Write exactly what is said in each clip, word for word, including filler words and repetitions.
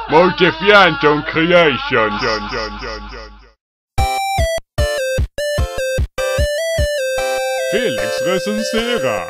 Multifianton Creations. Felix recenserar.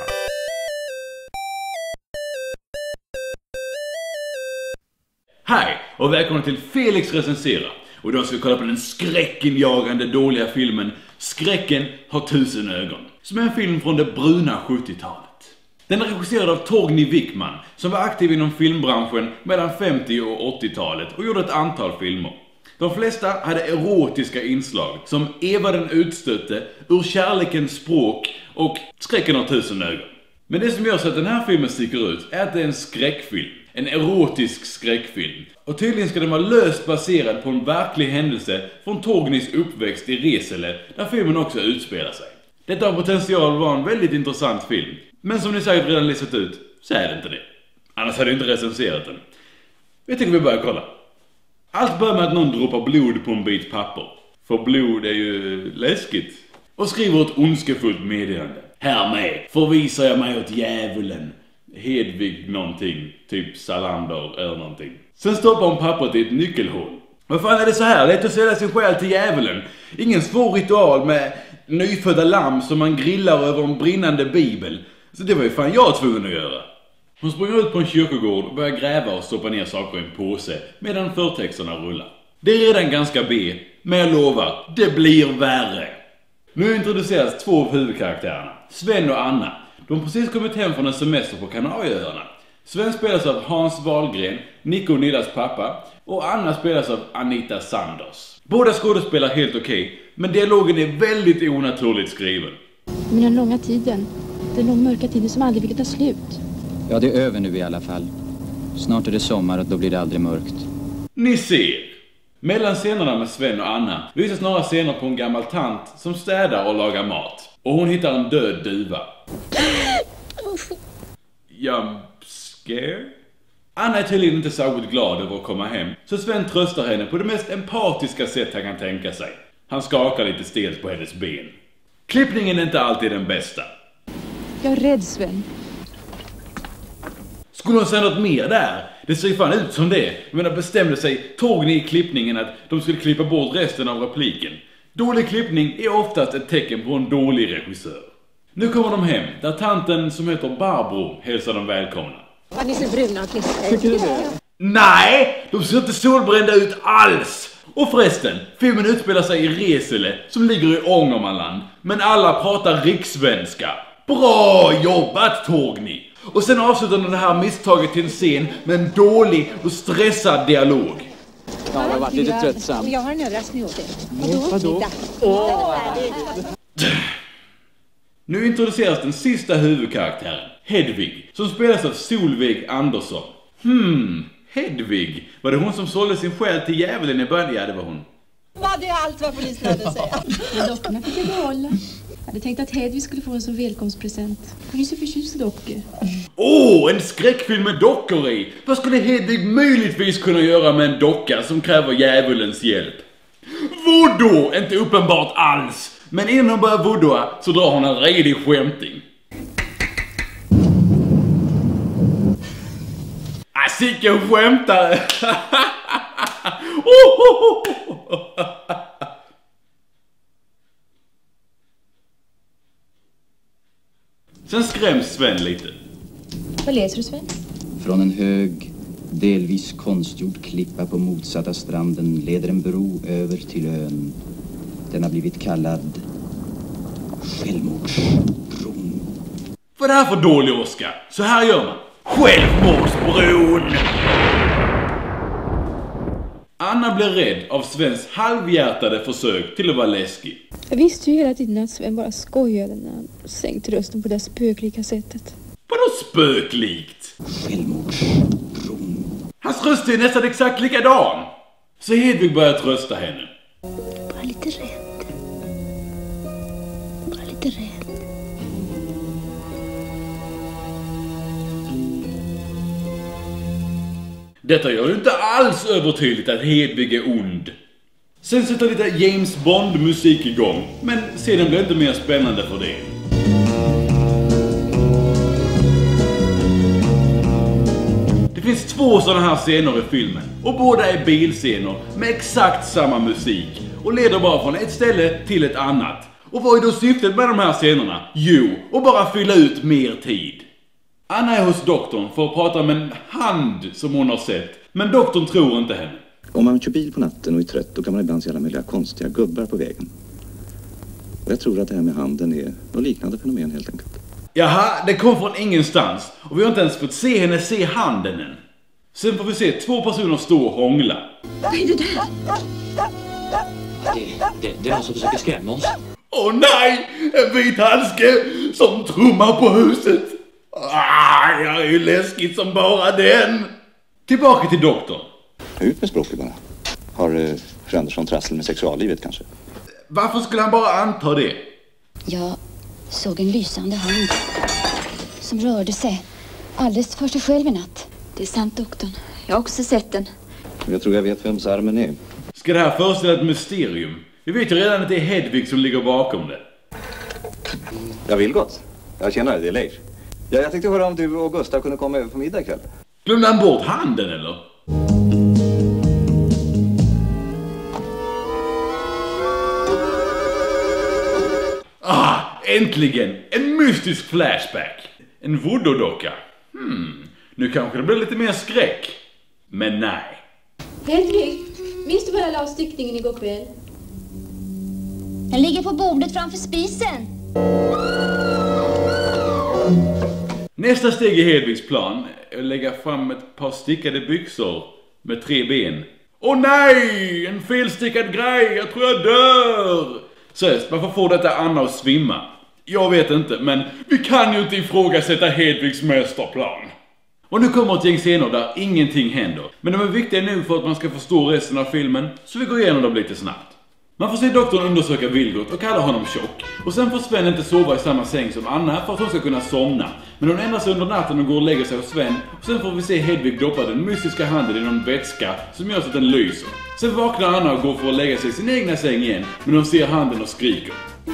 Hej och välkommen till Felix recenserar. Och då ska vi kolla på den skräckinjagande dåliga filmen Skräcken har tusen ögon, som är en film från det bruna sjuttiotalet. Den är regisserad av Torgny Wickman, som var aktiv inom filmbranschen mellan femtio- och åttiotalet och gjorde ett antal filmer. De flesta hade erotiska inslag, som Eva den utstötte, Ur kärlekens språk och Skräcken har tusen ögon. Men det som gör så att den här filmen sticker ut är att det är en skräckfilm. En erotisk skräckfilm. Och tydligen ska den vara löst baserad på en verklig händelse från Torgnys uppväxt i Resele, där filmen också utspelar sig. Detta har potential att vara en väldigt intressant film. Men som ni säkert redan listat ut, så är det inte det. Annars hade jag inte recenserat den. Jag tycker vi börjar kolla. Allt börjar med att någon droppar blod på en bit papper. För blod är ju läskigt. Och skriver ett ondskefullt meddelande. Härmed förvisar jag mig åt djävulen. Hedvig någonting, typ Salander eller någonting. Sen stoppar hon pappret i ett nyckelhål. Vad fan är det så här? Lätt att sälja sin själ till djävulen. Ingen svår ritual med nyfödda lamm som man grillar över en brinnande bibel. Så det var ju fan jag tvungen att göra. Hon springer ut på en kyrkogård och börjar gräva och stoppa ner saker i en påse medan förtexterna rullar. Det är redan ganska B, men jag lovar, det blir värre. Nu introduceras två av huvudkaraktärerna, Sven och Anna. De har precis kommit hem från en semester på Kanarieöarna. Sven spelas av Hans Wahlgren, Nico Nillas pappa, och Anna spelas av Anita Sanders. Båda skådespelar helt okej, men dialogen är väldigt onaturligt skriven. Men den långa tiden, den långa mörka tiden som aldrig fick ta slut. Ja, det är över nu i alla fall. Snart är det sommar och då blir det aldrig mörkt. Ni ser! Mellan scenerna med Sven och Anna visas några scener på en gammal tant som städar och lagar mat. Och hon hittar en död duva. Jump scare? Anna är tydligen inte särskilt glad över att komma hem, så Sven tröstar henne på det mest empatiska sätt han kan tänka sig. Han skakar lite stelt på hennes ben. Klippningen är inte alltid den bästa. Jag är rädd, Sven. Skulle hon säga något mer där? Det ser ju fan ut som det. Men de bestämde sig Torgny i klippningen att de skulle klippa bort resten av repliken. Dålig klippning är oftast ett tecken på en dålig regissör. Nu kommer de hem, där tanten som heter Barbro hälsar dem välkomna. Var ni så bruna och klister? Tycker du det? Nej, de ser inte solbrända ut alls! Och förresten, filmen utspelar sig i Resele som ligger i Ångermanland. Men alla pratar rikssvenska. Bra jobbat, Torgny! Och sen avslutar de det här misstaget till en scen med en dålig och stressad dialog. Ja, det har varit lite tröttsamt. Jag har en överraskning åt er. Vadå? Nu introduceras den sista huvudkaraktären, Hedvig, som spelas av Solveig Andersson. Hmm, Hedvig. Var det hon som sålde sin själ till djävulen i början? Ja, det var hon. Vad det är allt vad polisen hade att säga. Men dockorna fick jag behålla. Jag hade tänkt att Hedvig skulle få en som välkomstpresent. Hon är så förtjust i dockor. Åh, oh, en skräckfilm med dockor i! Vad skulle Hedvig möjligtvis kunna göra med en docka som kräver djävulens hjälp? Voodoo! Inte uppenbart alls! Men innan hon börjar voodooa så drar hon en redig skämting. Ah, sicka hon skämtar! oh, oh, oh, oh. Sen skräms Sven lite. Vad läser du, Sven? Från en hög, delvis konstgjord klippa på motsatta stranden leder en bro över till ön. Den har blivit kallad Självmordsbron. Vad är det här för dålig Oscar? Så här gör man. Självmordsbron! Anna blir rädd av Svens halvhjärtade försök till att vara läskig. Jag visste ju hela tiden att Sven bara skojade när han sänkte rösten på det spöklika sättet. Vadå spöklikt? Självmordsbron. Hans röst är nästan exakt likadan. Så Hedvig börjar trösta henne. Bara lite rädd. Bara lite rädd. Detta gör ju inte alls övertydligt att Hedvig är ond. Sen sätter lite James Bond-musik igång, men sedan blir inte mer spännande för det. Det finns två sådana här scener i filmen och båda är bilscener med exakt samma musik och leder bara från ett ställe till ett annat. Och vad är då syftet med de här scenerna? Jo, att bara fylla ut mer tid. Anna är hos doktorn för att prata om en hand som hon har sett, men doktorn tror inte henne. Om man kör bil på natten och är trött, då kan man ibland se alla möjliga konstiga gubbar på vägen. Och jag tror att det här med handen är något liknande fenomen helt enkelt. Jaha, det kom från ingenstans och vi har inte ens fått se henne se handen än. Sen får vi se två personer stå och hångla. Vad är det där? Det, det, det är någon som försöker skrämma oss. Åh nej, en vit handske som trummar på huset. Ah, jag är ju läskigt som bara den. Tillbaka till doktorn. Ut med språket bara. Har uh, fru Andersson trassel med sexuallivet kanske? Varför skulle han bara anta det? Jag såg en lysande hand som rörde sig alldeles för sig själv i natt. Det är sant, doktorn. Jag har också sett den. Jag tror jag vet vems armen är. Ska det här föreställa ett mysterium? Vi vet ju redan att det är Hedvig som ligger bakom det. Jag vill gott. Jag känner det, det är Leif. Ja, jag tänkte höra om du och Gustav kunde komma över på middag ikväll. Glömde han bort handen eller? Ah, äntligen! En mystisk flashback. En voodoo-docka. Hmm, nu kanske det blir lite mer skräck. Men nej. Hedvig, minns du vad jag la av styckningen igår kväll? Den ligger på bordet framför spisen. Nästa steg i Hedvigs plan är att lägga fram ett par stickade byxor med tre ben. Åh nej! En felstickad grej! Jag tror jag dör! Seriöst, varför får detta Anna att svimma? Jag vet inte, men vi kan ju inte ifrågasätta Hedvigs mästerplan. Och nu kommer ett gäng scener där ingenting händer. Men de är viktiga nu för att man ska förstå resten av filmen, så vi går igenom dem lite snabbt. Man får se doktorn undersöka Vilgot och kalla honom tjock. Och sen får Sven inte sova i samma säng som Anna för att hon ska kunna somna. Men hon ändrar sig under natten och går och lägger sig hos Sven. Och sen får vi se Hedvig doppa den mystiska handen i någon vätska som gör så att den lyser. Sen vaknar Anna och går för att lägga sig i sin egna säng igen. Men hon ser handen och skriker.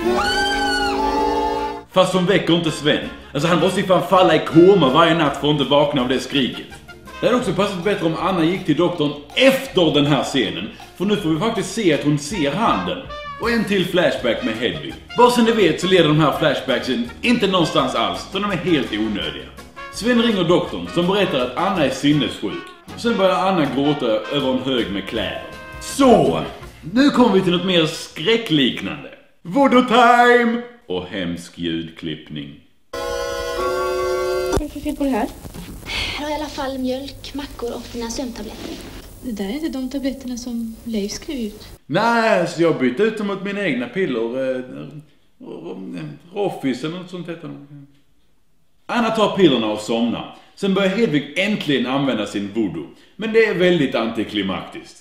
Fast hon väcker inte Sven. Alltså han måste ju fan falla i koma varje natt för att inte vakna av det skriket. Det hade också passat bättre om Anna gick till doktorn efter den här scenen. För nu får vi faktiskt se att hon ser handen. Och en till flashback med Hedvig. Bara så ni vet så leder de här flashbacksen inte någonstans alls, så de är helt onödiga. Sven ringer doktorn som berättar att Anna är sinnessjuk. Och sen börjar Anna gråta över en hög med kläder. Så, nu kommer vi till något mer skräckliknande. Voodoo time! Och hemsk ljudklippning. Vad är det för fel på det här? Här har i alla fall mjölk, mackor och dina sömntabletter. Det där är inte de tabletterna som Leif skrev ut. Nej, så jag bytte ut dem mot mina egna piller. Roffis eller något sånt heter de. Anna tar pillerna och somnar. Sen börjar Hedvig äntligen använda sin voodoo. Men det är väldigt antiklimaktiskt.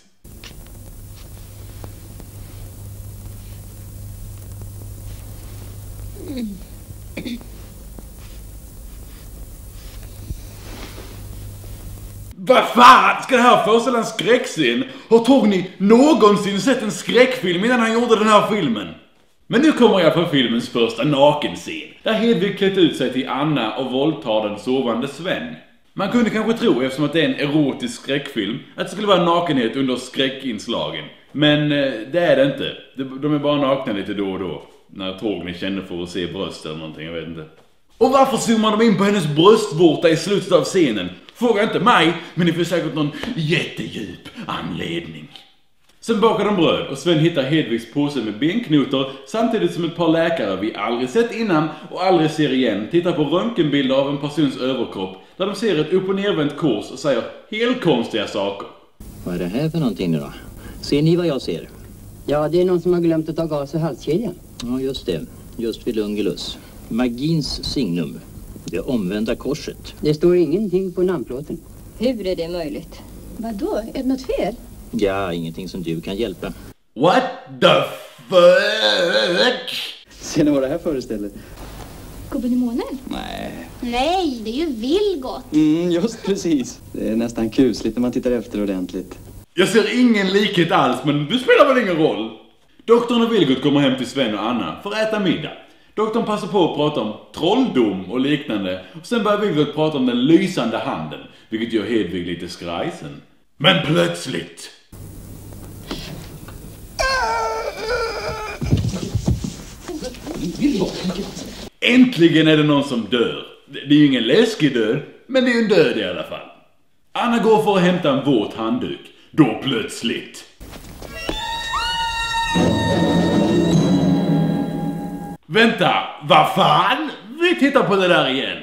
Mm. Vad fan? Ska det här föreställa en skräckscen? Har Torgny någonsin sett en skräckfilm innan han gjorde den här filmen? Men nu kommer jag på filmens första nakenscen. Där Hedvig klätt ut sig till Anna och våldtar den sovande Sven. Man kunde kanske tro, eftersom att det är en erotisk skräckfilm, att det skulle vara nakenhet under skräckinslagen. Men eh, det är det inte. De är bara nakna lite då och då. När Torgny kände för att se bröst eller någonting, jag vet inte. Och varför zoomar de in på hennes bröstvårta i slutet av scenen? Fråga inte mig, men det finns säkert någon jättedjup anledning. Sen bakar de bröd och Sven hittar Hedvigs påse med benknotor samtidigt som ett par läkare vi aldrig sett innan och aldrig ser igen tittar på röntgenbilder av en persons överkropp där de ser ett upp- och nervänt kors och säger helt konstiga saker. Vad är det här för någonting nu då? Ser ni vad jag ser? Ja, det är någon som har glömt att ta av sig halskedjan. Ja, just det. Just vid Lungilus. Magins signum. Det omvända korset. Det står ingenting på namnplåten. Hur är det möjligt? Vadå? Är det något fel? Ja, ingenting som du kan hjälpa. What the fuck? Ser ni vad det här föreställer? Gubben i månen? Nej. Nej, det är ju Vilgot. Mm, just precis. Det är nästan kusligt när man tittar efter ordentligt. Jag ser ingen likhet alls, men det spelar väl ingen roll. Doktorn och Vilgot kommer hem till Sven och Anna för att äta middag. Doktorn passar på att prata om trolldom och liknande. Och sen börjar Vilgot prata om den lysande handen, vilket gör Hedvig lite skrajsen. Men plötsligt... Äntligen är det någon som dör. Det är ju ingen läskig död, men det är ju en död i alla fall. Anna går för att hämta en våt handduk. Då plötsligt... Vänta, vad fan? Vi tittar på det där igen.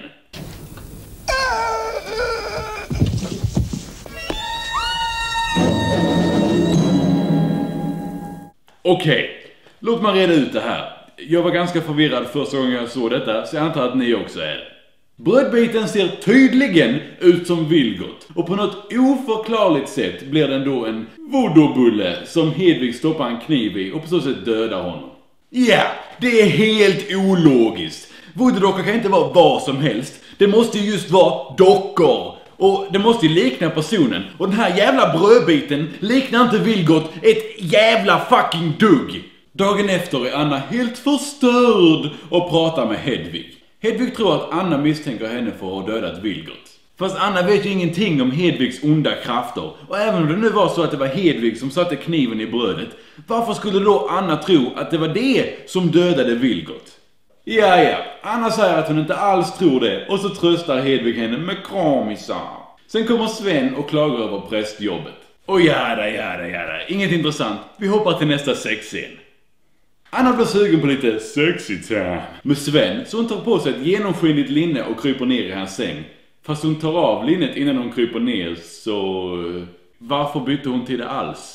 Okej, okay. Låt mig reda ut det här. Jag var ganska förvirrad första gången jag såg detta, så jag antar att ni också är. Brödbiten ser tydligen ut som Vilgot, och på något oförklarligt sätt blir den då en voodoo-bulle som Hedvig stoppar en kniv i och på så sätt dödar honom. Ja, det är helt ologiskt. Voodoo-dockor kan inte vara vad som helst. Det måste ju just vara dockor. Och det måste ju likna personen. Och den här jävla brödbiten liknar inte Vilgot ett jävla fucking dugg. Dagen efter är Anna helt förstörd och pratar med Hedvig. Hedvig tror att Anna misstänker henne för att ha dödat Vilgot. Fast Anna vet ju ingenting om Hedvigs onda krafter. Och även om det nu var så att det var Hedvig som satte kniven i brödet, varför skulle då Anna tro att det var det som dödade Vilgot? Ja, ja. Anna säger att hon inte alls tror det, och så tröstar Hedvig henne med kramisar. Sen kommer Sven och klagar över prästjobbet. Och jada, jada, jada. Inget intressant. Vi hoppar till nästa sexscen. Anna blir sugen på lite sexy time med Sven, så hon tar på sig ett genomskinligt linne och kryper ner i hans säng. Fast hon tar av linnet innan hon kryper ner, så... Varför bytte hon till det alls?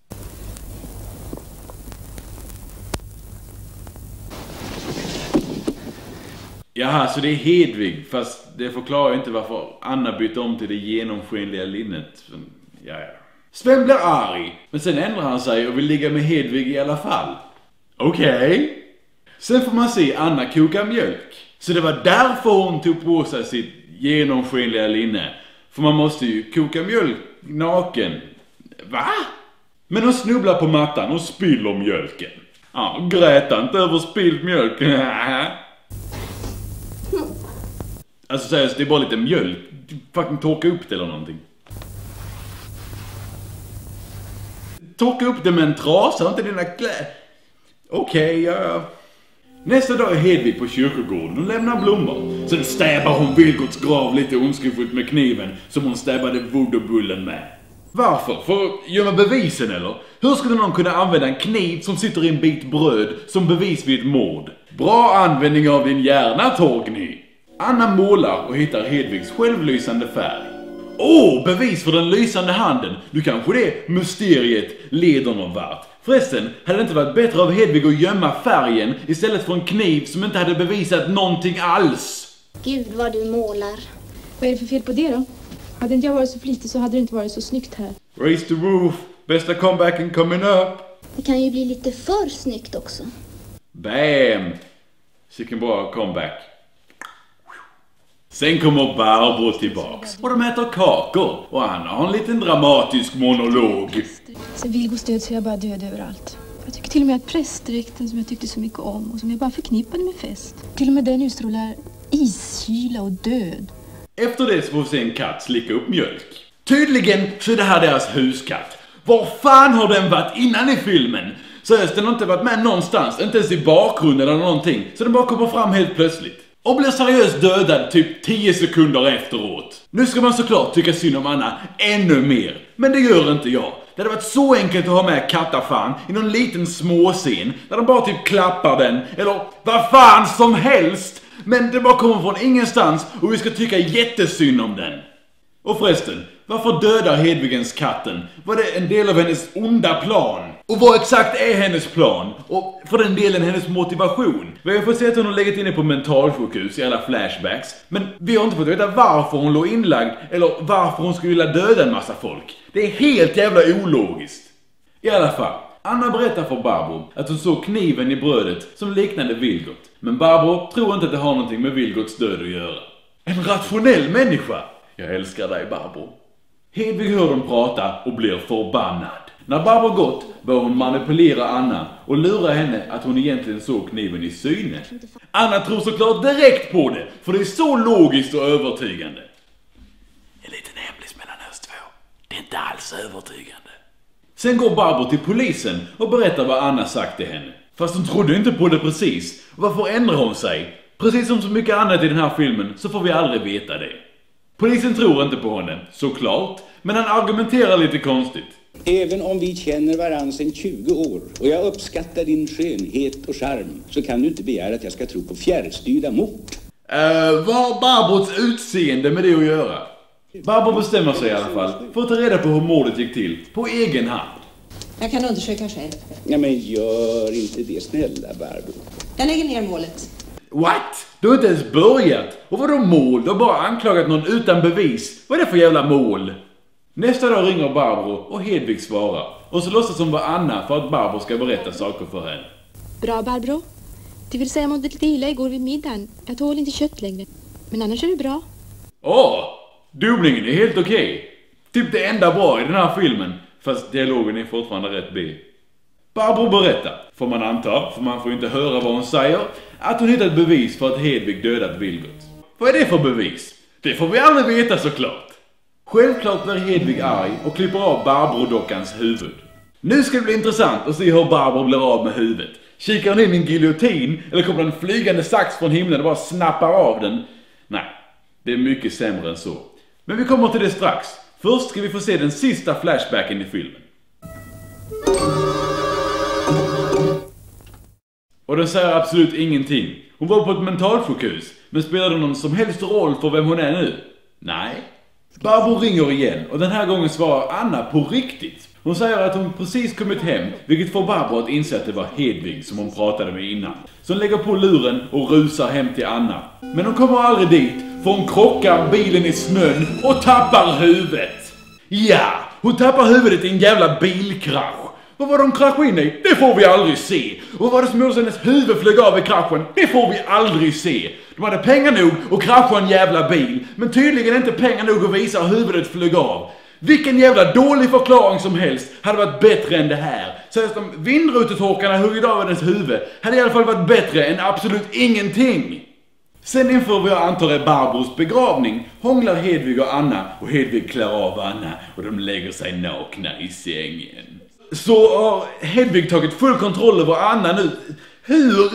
Jaha, så det är Hedvig, fast det förklarar inte varför Anna bytte om till det genomskinliga linnet. Ja, ja. Sven blir arg, men sen ändrar han sig och vill ligga med Hedvig i alla fall. Okej. Okay. Sen får man se Anna koka mjölk. Så det var därför hon tog på sig sitt genomskinliga linne. För man måste ju koka mjölk naken. Va? Men hon snubblar på mattan och spiller mjölken. Ja, grät inte över spilld mjölk. Alltså seriöst, det är bara lite mjölk. Fucking torka upp det eller någonting. Torka upp det med en trasa, inte dina kläder. Okej, okay, ja. Nästa dag är Hedvig på kyrkogården och lämnar blommor. Sen stäbar hon Vilgots grav lite ondskefullt med kniven som hon stäbade voodoo-bullen med. Varför? För att gömma bevisen eller? Hur skulle någon kunna använda en kniv som sitter i en bit bröd som bevis vid ett mord? Bra användning av din hjärna, Torgny! Anna målar och hittar Hedvigs självlysande färg. Åh, oh, bevis för den lysande handen! Nu kanske det mysteriet leder någon vart. Förresten, hade det inte varit bättre av Hedvig att gömma färgen istället för en kniv som inte hade bevisat någonting alls? Gud vad du målar. Vad är det för fel på det då? Hade inte jag varit så flitig så hade det inte varit så snyggt här. Raise the roof, bästa comebacken coming up. Det kan ju bli lite för snyggt också. Bam! Vilken bra comeback. Sen kommer Barbro tillbaks. Och de äter kakor. Och Anna har en liten dramatisk monolog. Sen Vilgos död så är jag bara död överallt. Jag tycker till och med att prästdräkten som jag tyckte så mycket om och som jag bara förknippade med fest. Till och med den utstrålar iskyla och död. Efter det så får vi se en katt slicka upp mjölk. Tydligen så är det här deras huskatt. Var fan har den varit innan i filmen? Seriöst, den har inte varit med någonstans. Inte ens i bakgrunden eller någonting. Så den bara kommer fram helt plötsligt. Och blir seriöst dödad typ tio sekunder efteråt. Nu ska man såklart tycka synd om Anna ännu mer. Men det gör inte jag. Det hade varit så enkelt att ha med kattafan i någon liten småscen där de bara typ klappar den. Eller vad fan som helst. Men det bara kommer från ingenstans och vi ska tycka jättesynd om den. Och förresten, varför dödar Hedvigens katten? Var det en del av hennes onda plan? Och vad exakt är hennes plan? Och för den delen hennes motivation? Vi har fått se att hon har legat inne på mentalsjukhus i alla flashbacks. Men vi har inte fått veta varför hon låg inlagd eller varför hon skulle vilja döda en massa folk. Det är helt jävla ologiskt. I alla fall, Anna berättar för Barbro att hon såg kniven i brödet som liknade Vilgot. Men Barbro tror inte att det har någonting med Vilgots död att göra. En rationell människa! Jag älskar dig, Barbro. Hedvig hör dem prata och blir förbannad. När Barbro gått bör hon manipulera Anna och lura henne att hon egentligen såg kniven i syne. Anna tror såklart direkt på det, för det är så logiskt och övertygande. En liten hemlis mellan oss två. Det är inte alls övertygande. Sen går Barbro till polisen och berättar vad Anna sagt till henne. Fast hon trodde inte på det precis. Varför ändrar hon sig? Precis som så mycket annat i den här filmen så får vi aldrig veta det. Polisen tror inte på henne, såklart, men han argumenterar lite konstigt. Även om vi känner varann sedan tjugo år och jag uppskattar din skönhet och charm, så kan du inte begära att jag ska tro på fjärrstyrda mord. Uh, vad har Barbros utseende med det att göra? Barbro bestämmer sig i alla fall för att ta reda på hur mordet gick till på egen hand. Jag kan undersöka själv. Ja, men gör inte det, snälla Barbro. Jag lägger ner målet. What? Du har inte ens börjat. Och vadå mål? Du har bara anklagat någon utan bevis. Vad är det för jävla mål? Nästa dag ringer Barbro och Hedvig svarar. Och så låtsas hon vara Anna för att Barbro ska berätta saker för henne. Bra, Barbro. Det vill säga jag mådde lite illa igår vid middagen. Jag tål inte kött längre. Men annars är det bra. Åh! Dubblingen är helt okej. Okay. Typ det enda bra i den här filmen. Fast dialogen är fortfarande rätt B. Barbro berättar, får man anta, för man får inte höra vad hon säger, att hon hittat bevis för att Hedvig dödat Vilgot. Vad är det för bevis? Det får vi aldrig veta såklart. Självklart blir Hedvig arg och klipper av Barbro-dockans huvud. Nu ska det bli intressant att se hur Barbro blir av med huvudet. Kikar hon in i en giljotin eller kommer en flygande sax från himlen och bara snappar av den? Nej, det är mycket sämre än så. Men vi kommer till det strax. Först ska vi få se den sista flashbacken i filmen. Och den säger absolut ingenting. Hon var på ett mentalsjukhus, men spelade någon som helst roll för vem hon är nu? Nej. Barbro ringer igen och den här gången svarar Anna på riktigt. Hon säger att hon precis kommit hem, vilket får Barbro att inse att det var Hedvig som hon pratade med innan. Så hon lägger på luren och rusar hem till Anna. Men hon kommer aldrig dit, för hon krockar bilen i snön och tappar huvudet. Ja, hon tappar huvudet i en jävla bilkrasch. Vad var de kraschade in i? Det får vi aldrig se. Och vad var det som gjorde hennes huvud flög av i kraschen? Det får vi aldrig se. De hade pengar nog att krascha en jävla bil, men tydligen inte pengar nog att visa hur huvudet flög av. Vilken jävla dålig förklaring som helst hade varit bättre än det här. Så att de vindrutetorkarna huggit av hennes huvud hade i alla fall varit bättre än absolut ingenting. Sen inför vad jag antar är Barbros begravning hånglar Hedvig och Anna, och Hedvig klär av Anna och de lägger sig nakna i sängen. Så har Hedvig tagit full kontroll över Anna nu. Hur?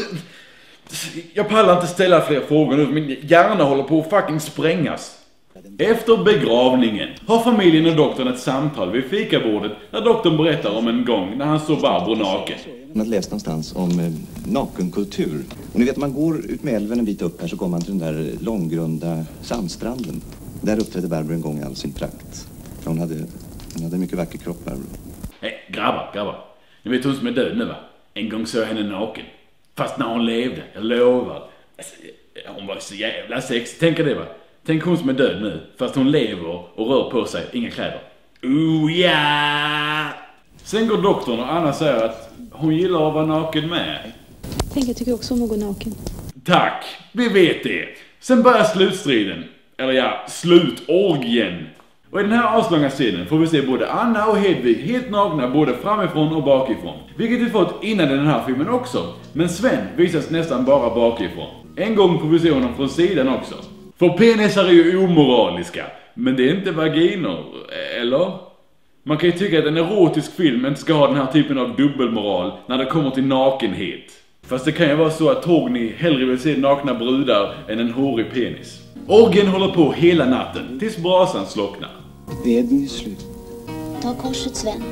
Jag pallar inte ställa fler frågor nu, min hjärna håller på att fucking sprängas. Efter begravningen har familjen och doktorn ett samtal vid fikabordet där doktorn berättar om en gång när han såg Barbro naken. Jag har läst någonstans om eh, nakenkultur. Och ni vet, man går ut med älven en bit upp här så kommer man till den där långgrunda sandstranden. Där uppträdde Barbro en gång i all sin prakt. Hon hade, hon hade en mycket vacker kropp, Barbro. Hej, grabbar, grabbar. Ni vet hon som är död nu, va? En gång såg jag henne naken. Fast när hon levde, jag lovar. Alltså, hon var så jävla sexig. Tänk det, va? Tänk hon som är död nu. Fast hon lever och rör på sig. Inga kläder. Oh ja! Yeah! Sen går doktorn och Anna säger att hon gillar att vara naken med. Tänk, jag tycker också om att gå naken. Tack, vi vet det. Sen börjar slutstriden. Eller ja, slutorgien. Och i den här avslånga scenen får vi se både Anna och Hedvig helt nakna både framifrån och bakifrån. Vilket vi fått innan den här filmen också. Men Sven visas nästan bara bakifrån. En gång får vi se honom från sidan också. För penisar är ju omoraliska. Men det är inte vaginer, eller? Man kan ju tycka att en erotisk film inte ska ha den här typen av dubbelmoral när det kommer till nakenhet. Fast det kan ju vara så att Torgny hellre vill se nakna brudar än en hårig penis. Orgen håller på hela natten tills brasan slocknar. Veden är slut. Ta korset, Sven.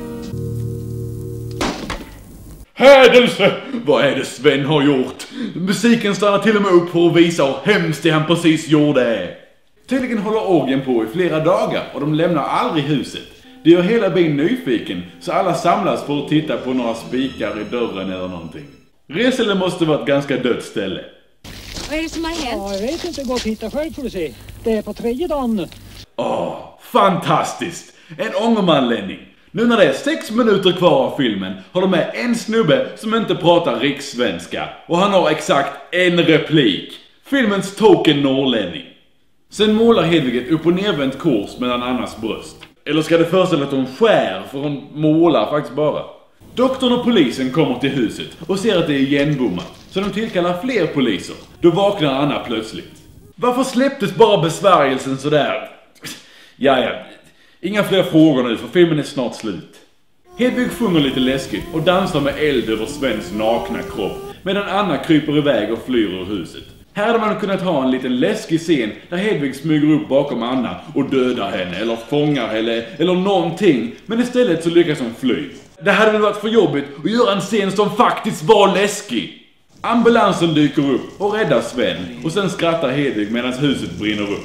Hädelse! Vad är det Sven har gjort? Musiken stannar till och med upp för att visa hur hemskt det han precis gjorde. Tydligen håller orgen på i flera dagar och de lämnar aldrig huset. Det gör hela byn nyfiken så alla samlas för att titta på några spikar i dörren eller någonting. Resele måste vara ett ganska dött ställe. Vad är det som har hänt? Ja, jag vet inte. Gå och titta själv får du se. Det är på tredje dagen nu. Åh, fantastiskt! En ångermanlänning. Nu när det är sex minuter kvar av filmen har de med en snubbe som inte pratar rikssvenska. Och han har exakt en replik. Filmens token norrlänning. Sen målar Hedvig ett upp- och nervänt kors mellan Annas bröst. Eller ska det föreställa att hon skär, för hon målar faktiskt bara. Doktorn och polisen kommer till huset och ser att det är igenbommat, så de tillkallar fler poliser. Då vaknar Anna plötsligt. Varför släpptes bara besvärjelsen sådär? Jaja, inga fler frågor nu för filmen är snart slut. Hedvig sjunger lite läskigt och dansar med eld över Svens nakna kropp, medan Anna kryper iväg och flyr ur huset. Här hade man kunnat ha en liten läskig scen där Hedvig smyger upp bakom Anna och dödar henne eller fångar henne eller någonting, men istället så lyckas hon fly. Det hade väl varit för jobbigt att göra en scen som faktiskt var läskig. Ambulansen dyker upp och räddar Sven, och sen skrattar Hedvig medan huset brinner upp.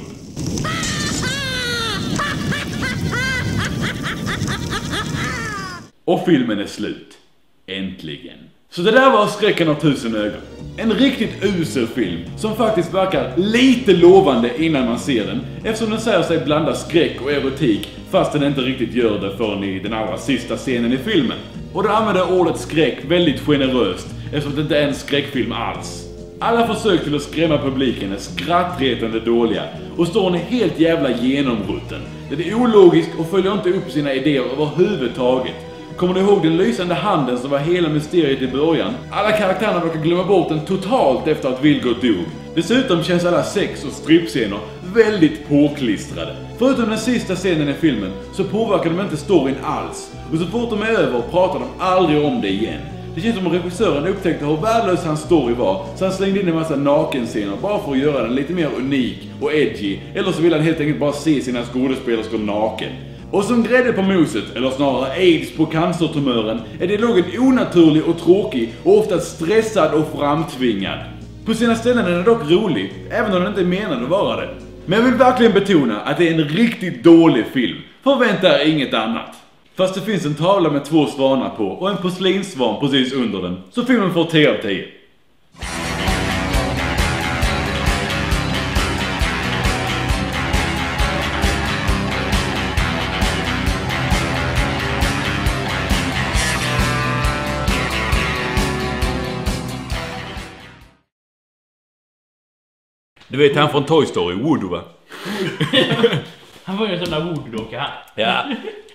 Och filmen är slut. Äntligen. Så det där var Skräcken av tusen ögon. En riktigt usel film som faktiskt verkar lite lovande innan man ser den, eftersom den säger sig blanda skräck och erotik fast den inte riktigt gör det förrän i den allra sista scenen i filmen. Och den använder ordet skräck väldigt generöst eftersom det inte är en skräckfilm alls. Alla försök till att skrämma publiken är skrattretande dåliga och storyn är helt jävla genomrutten. Den är ologisk och följer inte upp sina idéer överhuvudtaget. Kommer du ihåg den lysande handen som var hela mysteriet i början? Alla karaktärerna verkar glömma bort den totalt efter att Vilgot dog. Dessutom känns alla sex- och strippscener väldigt påklistrade. Förutom den sista scenen i filmen så påverkar de inte storyn alls. Och så fort de är över pratar de aldrig om det igen. Det känns som att regissören upptäckte hur värdelös hans story var, så han slängde in en massa nakenscener bara för att göra den lite mer unik och edgy. Eller så vill han helt enkelt bara se sina skådespelerskor naken. Och som grädde på moset, eller snarare aids på cancertumören, är dialogen onaturlig och tråkig och ofta stressad och framtvingad. På sina ställen är den dock rolig, även om den inte är menad att vara det. Men jag vill verkligen betona att det är en riktigt dålig film. Förvänta er inget annat. Fast det finns en tavla med två svanar på och en porslinsvan precis under den, så filmen får tio av tio. Du vet han från Toy Story, Woody, va? Han var ju en sån där Woody-docka här. Ja.